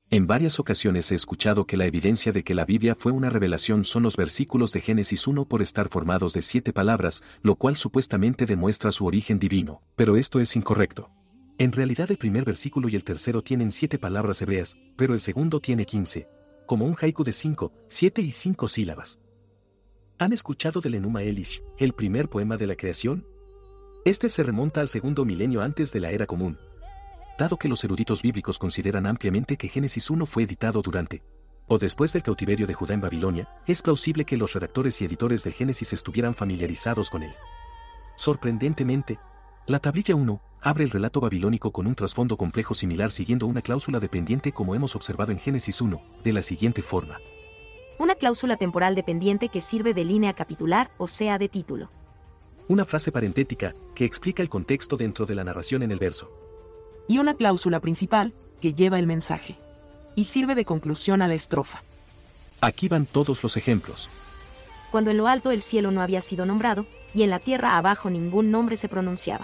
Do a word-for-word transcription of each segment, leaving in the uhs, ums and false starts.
En varias ocasiones he escuchado que la evidencia de que la Biblia fue una revelación son los versículos de Génesis uno por estar formados de siete palabras, lo cual supuestamente demuestra su origen divino, pero esto es incorrecto. En realidad el primer versículo y el tercero tienen siete palabras hebreas, pero el segundo tiene quince, como un haiku de cinco, siete y cinco sílabas. ¿Han escuchado del Enuma Elish, el primer poema de la creación? Este se remonta al segundo milenio antes de la Era Común. Dado que los eruditos bíblicos consideran ampliamente que Génesis uno fue editado durante o después del cautiverio de Judá en Babilonia, es plausible que los redactores y editores del Génesis estuvieran familiarizados con él. Sorprendentemente, la tablilla uno abre el relato babilónico con un trasfondo complejo similar siguiendo una cláusula dependiente como hemos observado en Génesis uno, de la siguiente forma. Una cláusula temporal dependiente que sirve de línea capitular, o sea de título. Una frase parentética que explica el contexto dentro de la narración en el verso. Y una cláusula principal, que lleva el mensaje. Y sirve de conclusión a la estrofa. Aquí van todos los ejemplos. Cuando en lo alto el cielo no había sido nombrado, y en la tierra abajo ningún nombre se pronunciaba.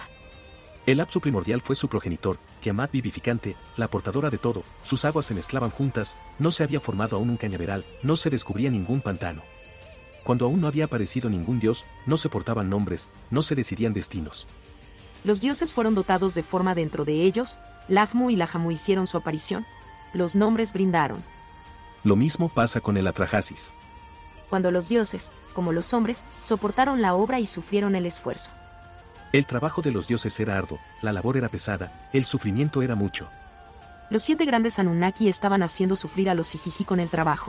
El lapso primordial fue su progenitor, Tiamat vivificante, la portadora de todo, sus aguas se mezclaban juntas, no se había formado aún un cañaveral, no se descubría ningún pantano. Cuando aún no había aparecido ningún dios, no se portaban nombres, no se decidían destinos. Los dioses fueron dotados de forma dentro de ellos, Lajmu y Lajamu hicieron su aparición. Los nombres brindaron. Lo mismo pasa con el Atrahasis. Cuando los dioses, como los hombres, soportaron la obra y sufrieron el esfuerzo. El trabajo de los dioses era arduo, la labor era pesada, el sufrimiento era mucho. Los siete grandes Anunnaki estaban haciendo sufrir a los Ijiji con el trabajo.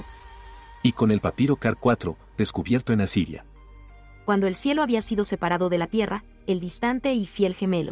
Y con el papiro Car cuatro, descubierto en Asiria. Cuando el cielo había sido separado de la tierra, el distante y fiel gemelo.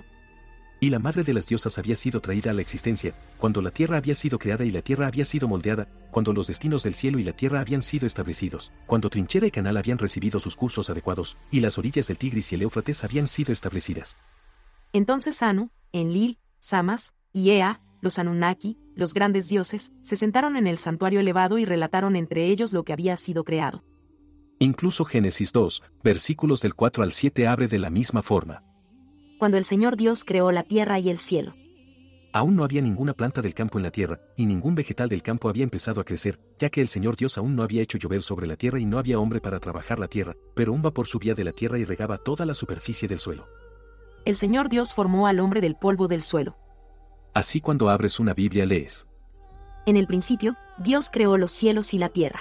Y la madre de las diosas había sido traída a la existencia, cuando la tierra había sido creada y la tierra había sido moldeada, cuando los destinos del cielo y la tierra habían sido establecidos, cuando Trinchera y Canal habían recibido sus cursos adecuados, y las orillas del Tigris y el Éufrates habían sido establecidas. Entonces Anu, Enlil, Samas, y Ea, los Anunnaki, los grandes dioses, se sentaron en el santuario elevado y relataron entre ellos lo que había sido creado. Incluso Génesis dos, versículos del cuatro al siete abre de la misma forma. Cuando el Señor Dios creó la tierra y el cielo. Aún no había ninguna planta del campo en la tierra, y ningún vegetal del campo había empezado a crecer, ya que el Señor Dios aún no había hecho llover sobre la tierra y no había hombre para trabajar la tierra, pero un vapor subía de la tierra y regaba toda la superficie del suelo. El Señor Dios formó al hombre del polvo del suelo. Así cuando abres una Biblia lees. En el principio, Dios creó los cielos y la tierra.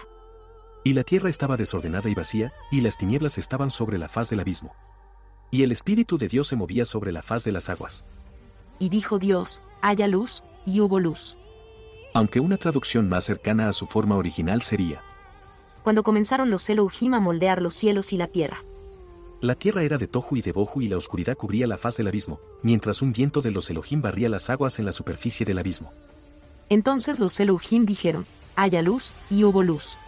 Y la tierra estaba desordenada y vacía, y las tinieblas estaban sobre la faz del abismo. Y el Espíritu de Dios se movía sobre la faz de las aguas. Y dijo Dios, haya luz, y hubo luz. Aunque una traducción más cercana a su forma original sería: cuando comenzaron los Elohim a moldear los cielos y la tierra. La tierra era de tohu y de bohu y la oscuridad cubría la faz del abismo, mientras un viento de los Elohim barría las aguas en la superficie del abismo. Entonces los Elohim dijeron, haya luz, y hubo luz.